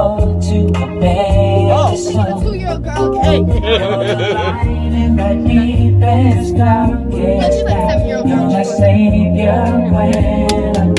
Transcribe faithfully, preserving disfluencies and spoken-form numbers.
go to a better song. A two-year-old girl. Hey. In the deepest, darkest night, you're my savior when I'm